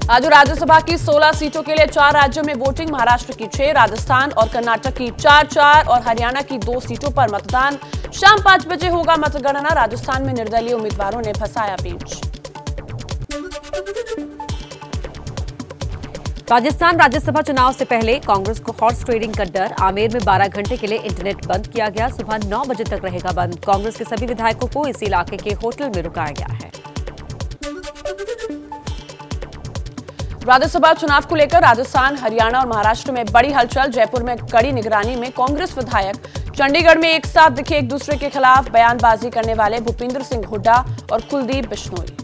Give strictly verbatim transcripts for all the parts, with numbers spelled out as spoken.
आज राज्यसभा की सोलह सीटों के लिए चार राज्यों में वोटिंग। महाराष्ट्र की छह, राजस्थान और कर्नाटक की चार चार और हरियाणा की दो सीटों पर मतदान। शाम पांच बजे होगा मतगणना। राजस्थान में निर्दलीय उम्मीदवारों ने फंसाया पेंच। राजस्थान राज्यसभा चुनाव से पहले कांग्रेस को हॉर्स ट्रेडिंग का डर। आमेर में बारह घंटे के लिए इंटरनेट बंद किया गया। सुबह नौ बजे तक रहेगा बंद। कांग्रेस के सभी विधायकों को इस इलाके के होटल में रुकाया गया है। राज्यसभा चुनाव को लेकर राजस्थान, हरियाणा और महाराष्ट्र में बड़ी हलचल। जयपुर में कड़ी निगरानी में कांग्रेस विधायक चंडीगढ़ में एक साथ दिखे एक दूसरे के खिलाफ बयानबाजी करने वाले भूपेंद्र सिंह हुड्डा और कुलदीप बिश्नोई।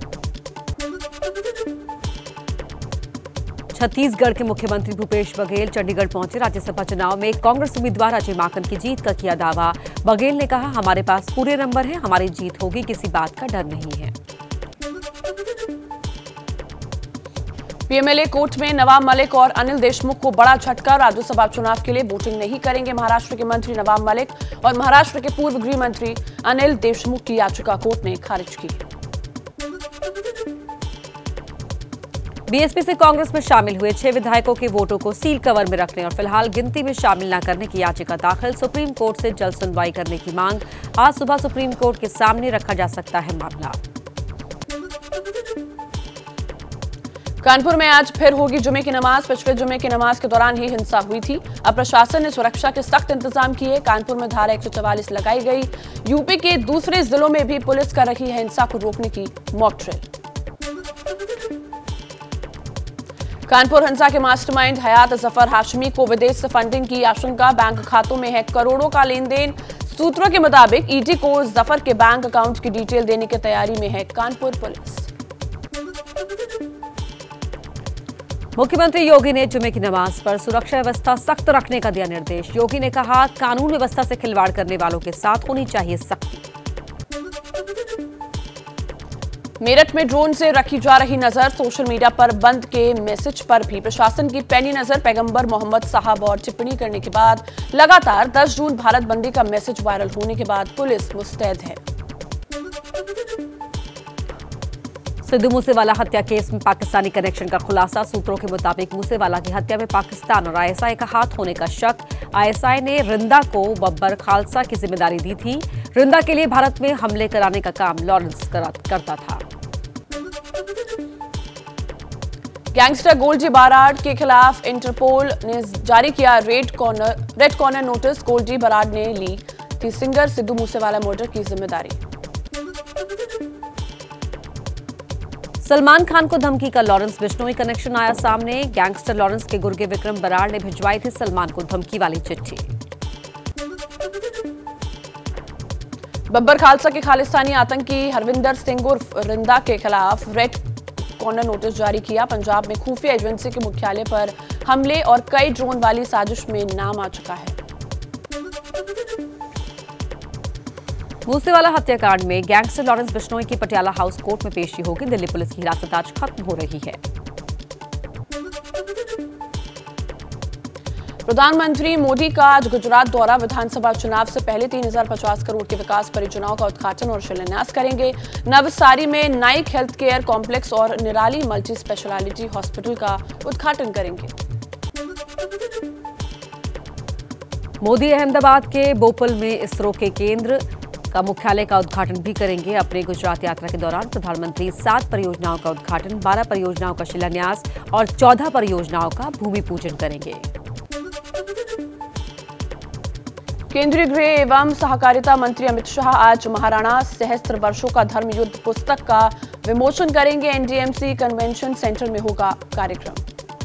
छत्तीसगढ़ के मुख्यमंत्री भूपेश बघेल चंडीगढ़ पहुंचे। राज्यसभा चुनाव में कांग्रेस उम्मीदवार अजय माकन की जीत का किया दावा। बघेल ने कहा, हमारे पास पूरे नंबर हैं, हमारी जीत होगी, किसी बात का डर नहीं है। पीएमएलए कोर्ट में नवाब मलिक और अनिल देशमुख को बड़ा झटका। राज्यसभा चुनाव के लिए वोटिंग नहीं करेंगे महाराष्ट्र के मंत्री नवाब मलिक और महाराष्ट्र के पूर्व गृह मंत्री अनिल देशमुख की याचिका कोर्ट ने खारिज की। बीएसपी से कांग्रेस में शामिल हुए छह विधायकों के वोटों को सील कवर में रखने और फिलहाल गिनती में शामिल न करने की याचिका दाखिल। सुप्रीम कोर्ट से जल्द सुनवाई करने की मांग। आज सुबह सुप्रीम कोर्ट के सामने रखा जा सकता है मामला। कानपुर में आज फिर होगी जुमे की नमाज। पिछले जुमे की नमाज के दौरान ही हिंसा हुई थी। अब प्रशासन ने सुरक्षा के सख्त इंतजाम किए। कानपुर में धारा एक सौ चवालीस लगाई गई। यूपी के दूसरे जिलों में भी पुलिस कर रही है हिंसा को रोकने की मॉक ड्रिल। कानपुर हिंसा के मास्टरमाइंड हयात जफर हाशमी को विदेश से फंडिंग की आशंका। बैंक खातों में है करोड़ों का लेन देन। सूत्रों के मुताबिक ईडी को जफर के बैंक अकाउंट की डिटेल देने की तैयारी में है कानपुर पुलिस। मुख्यमंत्री योगी ने जुमे की नमाज पर सुरक्षा व्यवस्था सख्त रखने का दिया निर्देश। योगी ने कहा, कानून व्यवस्था से खिलवाड़ करने वालों के साथ होनी चाहिए सख्ती। मेरठ में ड्रोन से रखी जा रही नजर। सोशल मीडिया पर बंद के मैसेज पर भी प्रशासन की पैनी नजर। पैगंबर मोहम्मद साहब और टिप्पणी करने के बाद लगातार दस जून भारत बंदी का मैसेज वायरल होने के बाद पुलिस मुस्तैद है। सिद्धू मूसेवाला हत्या केस में पाकिस्तानी कनेक्शन का खुलासा। सूत्रों के मुताबिक मूसेवाला की हत्या में पाकिस्तान और आईएसआई का हाथ होने का शक। आईएसआई ने रिंदा को बब्बर खालसा की जिम्मेदारी दी थी। रिंदा के लिए भारत में हमले कराने का काम लॉरेंस करता था। गैंगस्टर गोल्डी बराड़ के खिलाफ इंटरपोल ने जारी किया red corner red corner notice. Goldy Brar ने ली थी सिंगर सिद्धू मूसेवाला मर्डर की जिम्मेदारी। सलमान खान को धमकी का लॉरेंस बिश्नोई कनेक्शन आया सामने। गैंगस्टर लॉरेंस के गुर्गे विक्रम बराड़ ने भिजवाई थी सलमान को धमकी वाली चिट्ठी। बब्बर खालसा के खालिस्तानी आतंकी हरविंदर सिंह उर्फ रिंदा के खिलाफ रेड कॉर्नर नोटिस जारी किया। पंजाब में खुफिया एजेंसी के मुख्यालय पर हमले और कई ड्रोन वाली साजिश में नाम आ चुका है। मूसेवाला हत्याकांड में गैंगस्टर लॉरेंस बिश्नोई की पटियाला हाउस कोर्ट में पेशी होगी। दिल्ली पुलिस की हिरासत आज खत्म हो रही है। प्रधानमंत्री मोदी का आज गुजरात दौरा। विधानसभा चुनाव से पहले तीन हजार पचास करोड़ के विकास परियोजनाओं का उद्घाटन और शिलान्यास करेंगे। नवसारी में नाइक हेल्थ केयर कॉम्प्लेक्स और निराली मल्टी स्पेशलिटी हॉस्पिटल का उद्घाटन करेंगे। मोदी अहमदाबाद के बोपल में इसरो के केंद्र का मुख्यालय का उद्घाटन भी करेंगे। अपने गुजरात यात्रा के दौरान प्रधानमंत्री सात परियोजनाओं का उद्घाटन, बारह परियोजनाओं का शिलान्यास और चौदह परियोजनाओं का भूमि पूजन करेंगे। केंद्रीय गृह एवं सहकारिता मंत्री अमित शाह आज महाराणा सहस्त्र वर्षों का धर्म युद्ध पुस्तक का विमोचन करेंगे। एनडीएमसी कन्वेंशन सेंटर में होगा कार्यक्रम।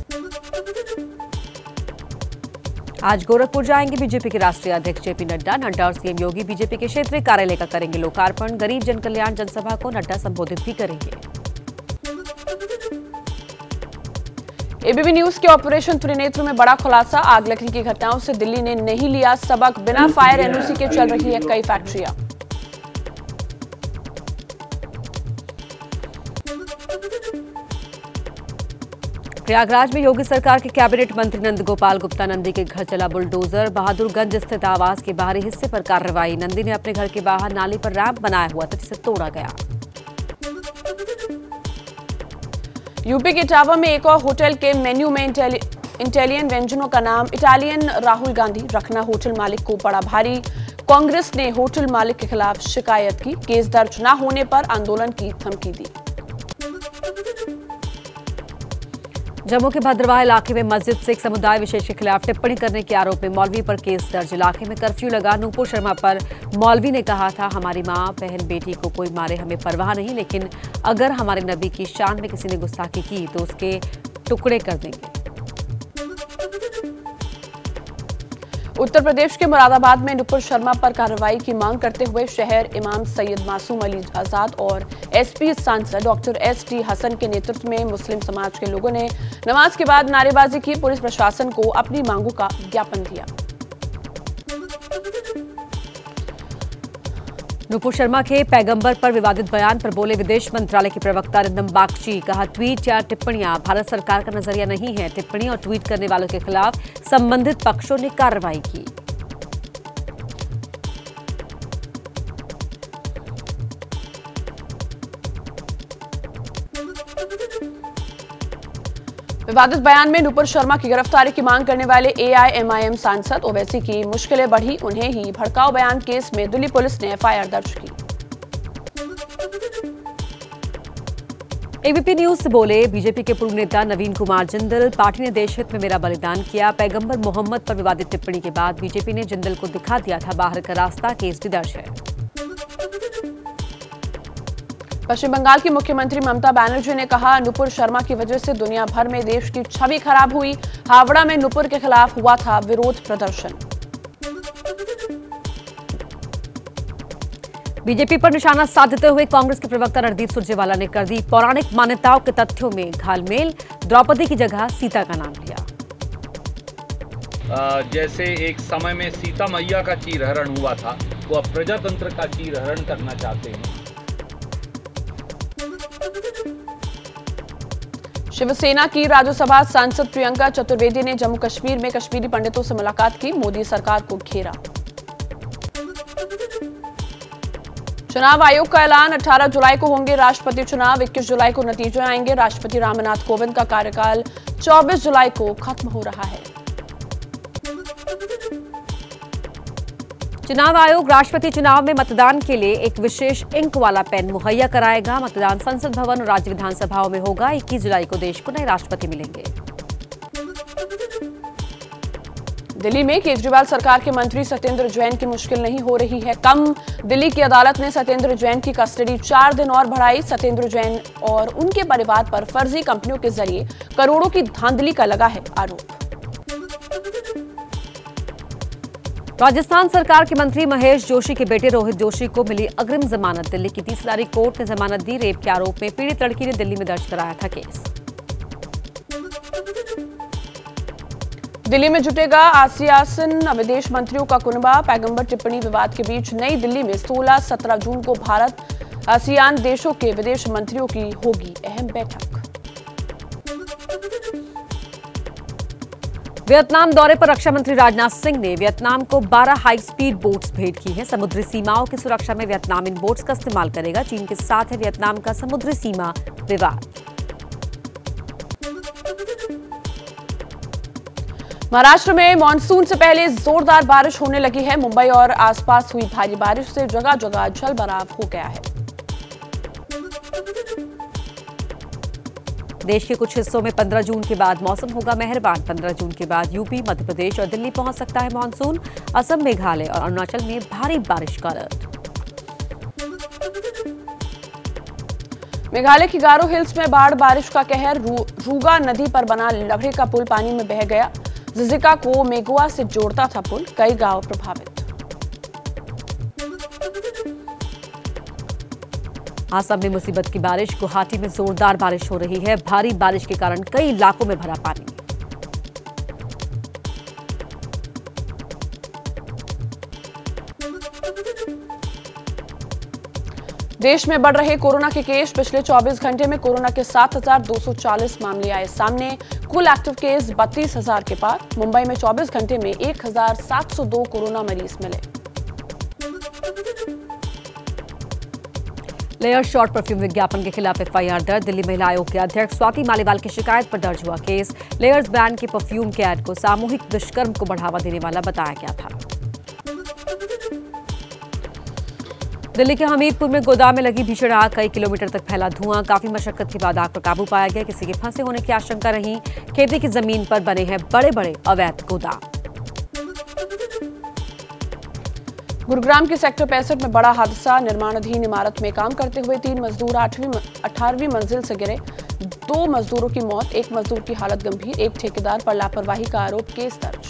आज गोरखपुर जाएंगे बीजेपी के राष्ट्रीय अध्यक्ष जेपी नड्डा। नड्डा और सीएम योगी बीजेपी के क्षेत्रीय कार्यालय का करेंगे लोकार्पण। गरीब जन कल्याण जनसभा को नड्डा संबोधित भी करेंगे। एबीपी न्यूज के ऑपरेशन त्रिनेत्र में बड़ा खुलासा। आग लगने की घटनाओं से दिल्ली ने नहीं लिया सबक। बिना फायर एनओसी के चल रही है कई फैक्ट्रियां। प्रयागराज में योगी सरकार के कैबिनेट मंत्री नंद गोपाल गुप्ता नंदी के घर चला बुलडोजर। बहादुरगंज स्थित आवास के बाहरी हिस्से पर कार्रवाई। नंदी ने अपने घर के बाहर नाली पर रैंप बनाया हुआ था जिसे तोड़ा गया। यूपी के इटावा में एक और होटल के मेन्यू में इटालियन व्यंजनों का नाम इटालियन राहुल गांधी रखना होटल मालिक को पड़ा भारी। कांग्रेस ने होटल मालिक के खिलाफ शिकायत की। केस दर्ज न होने पर आंदोलन की धमकी दी। जम्मू के भद्रवाह इलाके में मस्जिद सिख समुदाय विशेष के खिलाफ टिप्पणी करने के आरोप में मौलवी पर केस दर्ज। इलाके में कर्फ्यू लगा। नूपुर शर्मा पर मौलवी ने कहा था, हमारी माँ बहन बेटी को कोई मारे हमें परवाह नहीं, लेकिन अगर हमारे नबी की शान में किसी ने गुस्ताखी की तो उसके टुकड़े कर देंगे। उत्तर प्रदेश के मुरादाबाद में नुपुर शर्मा पर कार्रवाई की मांग करते हुए शहर इमाम सैयद मासूम अली आजाद और एसपी सांसद डॉक्टर एस टी हसन के नेतृत्व में मुस्लिम समाज के लोगों ने नमाज के बाद नारेबाजी की। पुलिस प्रशासन को अपनी मांगों का ज्ञापन दिया। नुपुर शर्मा के पैगंबर पर विवादित बयान पर बोले विदेश मंत्रालय के प्रवक्ता रिंदम बागची। कहा, ट्वीट या टिप्पणियां भारत सरकार का नजरिया नहीं है। टिप्पणी और ट्वीट करने वालों के खिलाफ संबंधित पक्षों ने कार्रवाई की। विवादित बयान में नुपुर शर्मा की गिरफ्तारी की मांग करने वाले एआईएमआईएम सांसद ओवैसी की मुश्किलें बढ़ी। उन्हें ही भड़काऊ बयान केस में दिल्ली पुलिस ने एफआईआर दर्ज की। एबीपी न्यूज से बोले बीजेपी के पूर्व नेता नवीन कुमार जिंदल। पार्टी ने देश हित में मेरा बलिदान किया। पैगंबर मोहम्मद पर विवादित टिप्पणी के बाद बीजेपी ने जिंदल को दिखा दिया था बाहर का रास्ता। केस भी दर्ज है। पश्चिम बंगाल की मुख्यमंत्री ममता बनर्जी ने कहा, नुपुर शर्मा की वजह से दुनिया भर में देश की छवि खराब हुई। हावड़ा में नुपुर के खिलाफ हुआ था विरोध प्रदर्शन। बीजेपी पर निशाना साधते हुए कांग्रेस के प्रवक्ता रणदीप सुरजेवाला ने कर दी पौराणिक मान्यताओं के तथ्यों में घालमेल। द्रौपदी की जगह सीता का नाम लिया। जैसे एक समय में सीता मैया का चीरहरण हुआ था, वो अब प्रजातंत्र का चीरहरण करना चाहते हैं। शिवसेना की राज्यसभा सांसद प्रियंका चतुर्वेदी ने जम्मू कश्मीर में कश्मीरी पंडितों से मुलाकात की। मोदी सरकार को घेरा। चुनाव आयोग का ऐलान, अठारह जुलाई को होंगे राष्ट्रपति चुनाव। इक्कीस जुलाई को नतीजे आएंगे। राष्ट्रपति रामनाथ कोविंद का कार्यकाल चौबीस जुलाई को खत्म हो रहा है। चुनाव आयोग राष्ट्रपति चुनाव में मतदान के लिए एक विशेष इंक वाला पेन मुहैया कराएगा। मतदान संसद भवन और राज्य विधानसभाओं में होगा। इक्कीस जुलाई को देश को नए राष्ट्रपति मिलेंगे। दिल्ली में केजरीवाल सरकार के मंत्री सत्येंद्र जैन की मुश्किल नहीं हो रही है कम। दिल्ली की अदालत ने सत्येंद्र जैन की कस्टडी चार दिन और बढ़ाई। सत्येंद्र जैन और उनके परिवार पर फर्जी कंपनियों के जरिए करोड़ों की धांधली का लगा है आरोप। राजस्थान सरकार के मंत्री महेश जोशी के बेटे रोहित जोशी को मिली अग्रिम जमानत। दिल्ली की तीसरी कोर्ट ने जमानत दी। रेप के आरोप में पीड़ित लड़की ने दिल्ली में दर्ज कराया था केस। दिल्ली में जुटेगा आसियान विदेश मंत्रियों का कुनबा। पैगंबर टिप्पणी विवाद के बीच नई दिल्ली में सोलह सत्रह जून को भारत आसियान देशों के विदेश मंत्रियों की होगी अहम बैठक। वियतनाम दौरे पर रक्षा मंत्री राजनाथ सिंह ने वियतनाम को बारह हाई स्पीड बोट्स भेंट की है। समुद्री सीमाओं की सुरक्षा में वियतनाम इन बोट्स का इस्तेमाल करेगा। चीन के साथ है वियतनाम का समुद्री सीमा विवाद। महाराष्ट्र में मानसून से पहले जोरदार बारिश होने लगी है। मुंबई और आसपास हुई भारी बारिश से जगह जगह जलभराव हो गया है। देश के कुछ हिस्सों में पंद्रह जून के बाद मौसम होगा मेहरबान। पंद्रह जून के बाद यूपी, मध्य प्रदेश और दिल्ली पहुंच सकता है मानसून। असम, मेघालय और अरुणाचल में भारी बारिश का अलर्ट। मेघालय की गारो हिल्स में बाढ़ बारिश का कहर। रू, रूगा नदी पर बना लकड़ी का पुल पानी में बह गया। जिजिका को मेगुआ से जोड़ता था पुल। कई गांव प्रभावित। आसाम में मुसीबत की बारिश। गुवाहाटी में जोरदार बारिश हो रही है। भारी बारिश के कारण कई इलाकों में भरा पानी। देश में बढ़ रहे कोरोना के केस। पिछले चौबीस घंटे में कोरोना के सात हजार दो सौ चालीस मामले आए सामने। कुल एक्टिव केस बत्तीस हजार के पार। मुंबई में चौबीस घंटे में एक हजार सात सौ दो कोरोना मरीज मिले। लेयर शॉर्ट परफ्यूम विज्ञापन के खिलाफ एफआईआर दर्ज। दिल्ली महिला आयोग के अध्यक्ष स्वाति मालीवाल की शिकायत पर दर्ज हुआ केस। लेयर्स ब्रांड के परफ्यूम के ऐड को सामूहिक दुष्कर्म को बढ़ावा देने वाला बताया गया था। दिल्ली के हमीरपुर में गोदाम में लगी भीषण आग, कई किलोमीटर तक फैला धुआं। काफी मशक्कत के बाद आग पर काबू पाया गया। किसी के फंसे होने की आशंका रही। खेती की जमीन पर बने हैं बड़े बड़े अवैध गोदाम। गुरुग्राम के सेक्टर पैंसठ में बड़ा हादसा। निर्माणाधीन इमारत में काम करते हुए तीन मजदूर आठवीं अठारहवीं मंजिल से गिरे। दो मजदूरों की मौत, एक मजदूर की हालत गंभीर। एक ठेकेदार पर लापरवाही का आरोप, केस दर्ज।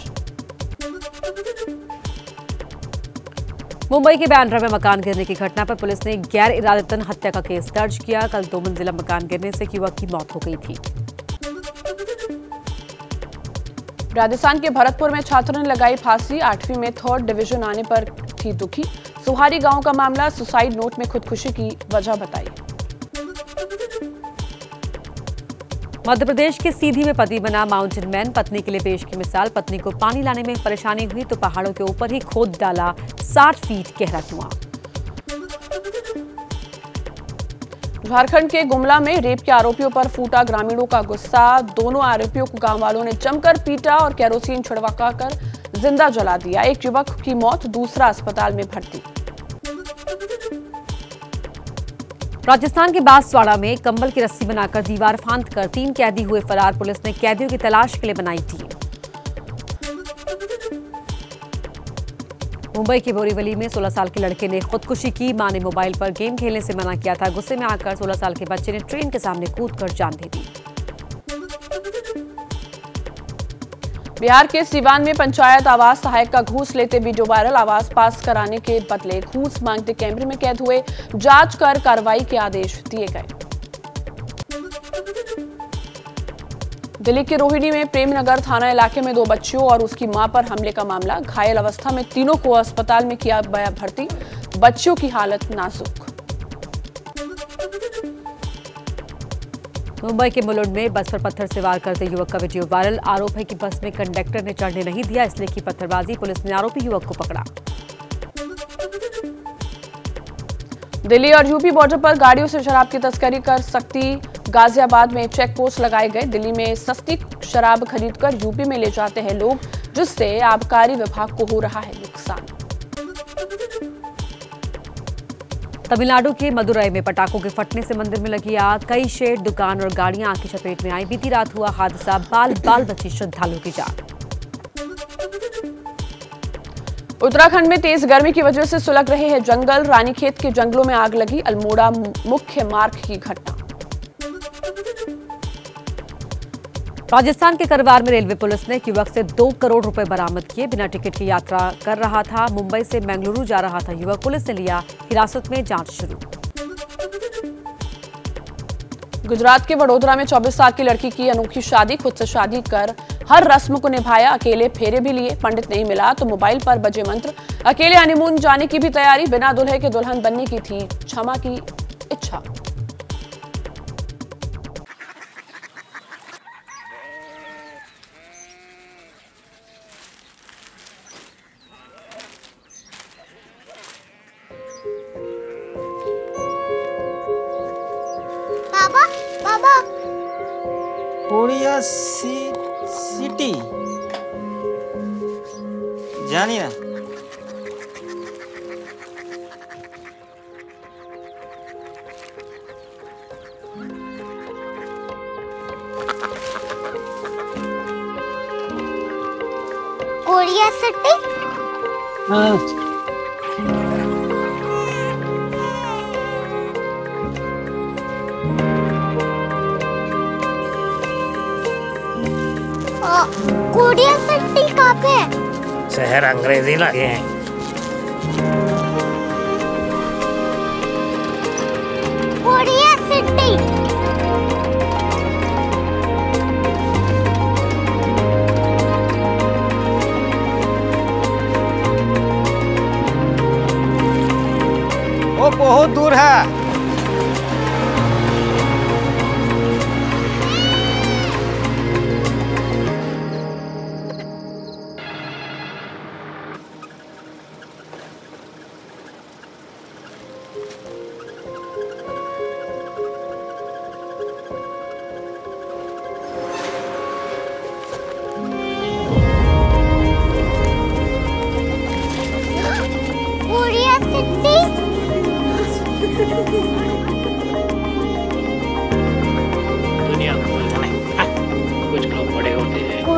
मुंबई के बांद्रा में मकान गिरने की घटना पर पुलिस ने गैर इरादतन हत्या का केस दर्ज किया। कल दो मंजिला मकान गिरने से युवक की मौत हो गई थी। राजस्थान के भरतपुर में छात्रों ने लगाई फांसी। आठवीं में थर्ड डिवीजन आने पर थी दुखी। सुहारी गांव का मामला, सुसाइड नोट में खुदकुशी की वजह बताई। मध्य प्रदेश के सीधी में पति बना माउंटेन मैन, पत्नी के लिए पेश की मिसाल। पत्नी को पानी लाने में परेशानी हुई तो पहाड़ों के ऊपर ही खोद डाला साठ फीट गहरा कुआं। झारखंड के गुमला में रेप के आरोपियों पर फूटा ग्रामीणों का गुस्सा। दोनों आरोपियों को गांव वालों ने जमकर पीटा और केरोसिन छिड़काकर जिंदा जला दिया। एक युवक की मौत, दूसरा अस्पताल में भर्ती। राजस्थान के बांसवाड़ा में कंबल की रस्सी बनाकर दीवार फांद कर तीन कैदी हुए फरार। पुलिस ने कैदियों की तलाश के लिए बनाई टीम। मुंबई के बोरीवली में सोलह साल के लड़के ने खुदकुशी की। मां ने मोबाइल पर गेम खेलने से मना किया था। गुस्से में आकर सोलह साल के बच्चे ने ट्रेन के सामने कूदकर जान दे दी। बिहार के सीवान में पंचायत आवास सहायक का घूस लेते वीडियो वायरल। आवास पास कराने के बदले घूस मांगते कैमरे में कैद हुए। जांच कर कार्रवाई के आदेश दिए गए। दिल्ली के रोहिणी में प्रेमनगर थाना इलाके में दो बच्चियों और उसकी मां पर हमले का मामला। घायल अवस्था में तीनों को अस्पताल में किया गया भर्ती। बच्चियों की हालत नाजुक। मुंबई के मुलुंड में बस पर पत्थर से वार करते युवक का वीडियो वायरल। आरोप है कि बस में कंडक्टर ने चढ़ने नहीं दिया, इसलिए की पत्थरबाजी। पुलिस ने आरोपी युवक को पकड़ा। दिल्ली और यूपी बॉर्डर पर गाड़ियों से शराब की तस्करी कर सकती। गाजियाबाद में चेक पोस्ट लगाए गए। दिल्ली में सस्ती शराब खरीदकर यूपी में ले जाते हैं लोग, जिससे आबकारी विभाग को हो रहा है नुकसान। तमिलनाडु के मदुरई में पटाखों के फटने से मंदिर में लगी आग। कई शेड, दुकान और गाड़ियां आग की चपेट में आई। बीती रात हुआ हादसा, बाल बाल बची श्रद्धालुओं की जान। उत्तराखंड में तेज गर्मी की वजह से सुलग रहे हैं जंगल। रानीखेत के जंगलों में आग लगी। अल्मोड़ा मुख्य मार्ग की घटना। राजस्थान के करवार में रेलवे पुलिस ने एक युवक से दो करोड़ रुपए बरामद किए। बिना टिकट की यात्रा कर रहा था। मुंबई से बेंगलुरु जा रहा था युवक। पुलिस ने लिया हिरासत में, जांच शुरू। गुजरात के वडोदरा में चौबीस साल की लड़की की अनोखी शादी। खुद से शादी कर हर रस्म को निभाया। अकेले फेरे भी लिए। पंडित नहीं मिला तो मोबाइल पर बजे मंत्र। अकेले हनीमून जाने की भी तैयारी। बिना दुल्हे के दुल्हन बनने की थी क्षमा की इच्छा। बाबा बाबा कोरिया सी सिटी जानी ना। Korea city. हाँ। कोरिया सिटी कहाँ पे है? शहर अंग्रेजी लगे हैं। Korea city. वो बहुत दूर है।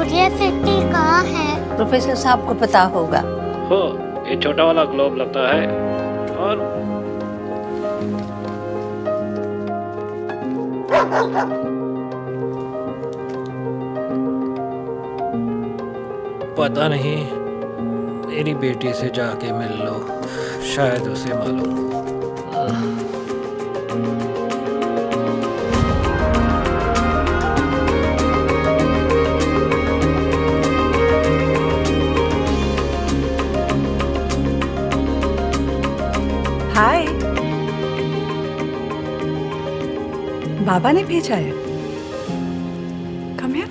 क्यूरियोसिटी कहाँ है? प्रोफेसर साहब को पता होगा। हो, ये छोटा वाला ग्लोब लगता है और पता नहीं, मेरी बेटी से जाके मिल लो, शायद उसे मालूम हो। हाय, बाबा ने भेजा है। Come here.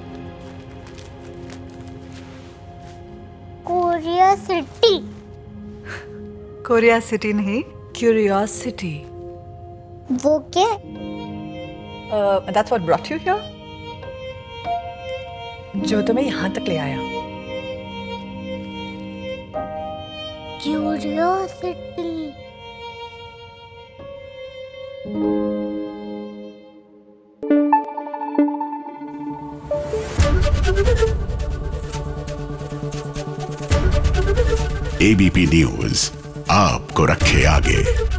क्यूरियोसिटी। क्यूरियोसिटी नहीं, क्यूरियोसिटी। वो क्या? That's what brought you here. जो तुम्हें यहाँ तक ले आया। क्यूरियोसिटी। एबीपी न्यूज आपको रखे आगे।